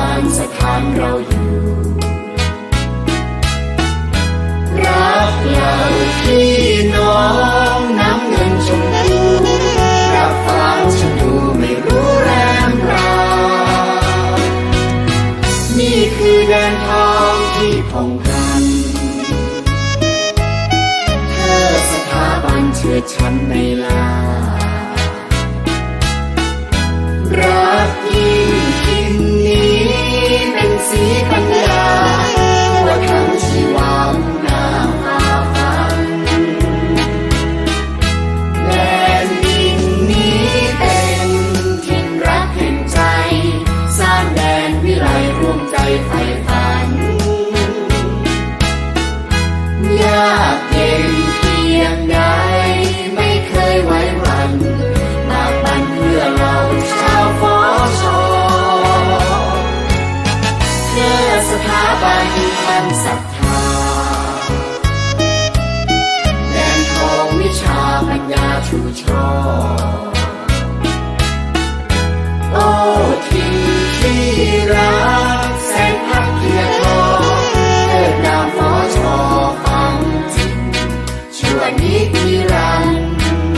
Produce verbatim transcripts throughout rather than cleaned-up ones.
านสถานเราอยู่รักเราพี่น้องน้ำเงินชมพูรับฟ้าฉันดูไม่รู้แรมรานี่คือแดนทองที่ผ่องพลันเธอสถาบันเชื่อฉันไม่ลารักยิ่งกินนี้เป็นสีปัญญาทั่วทั้งชีวานาฟ้าฟันแดนดินนี้เป็นถิ่นรักแห่งใจสร้างแดนวิไลร่วมใจใฝ่ฝันยากเย็นเพียงใดไม่เคยไว้วันบากบั่นเพื่อเราชาวฟอชอเพื่อสถาบันมันศรัทธาแดนทองวิชาปัญญาชูช่อโอ้ทิ้งที่รักแสนพักเกียรติทอเกิดนามฟอชอฟังจริงชั่วนิรันดร์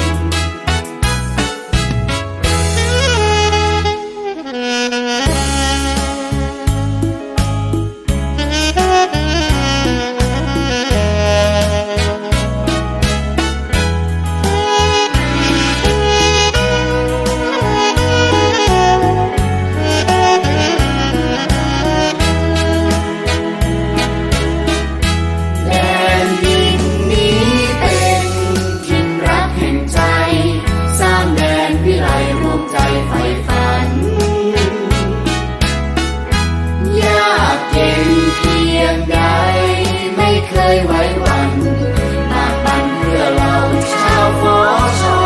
ไว้วันบากบั่นเพื่อเราชาวฟอชอ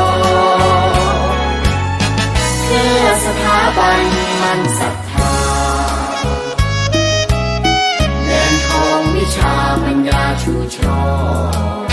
เพื่อสถาบันมันศรัทธาแดนทองวิชาปัญญาชูช่อ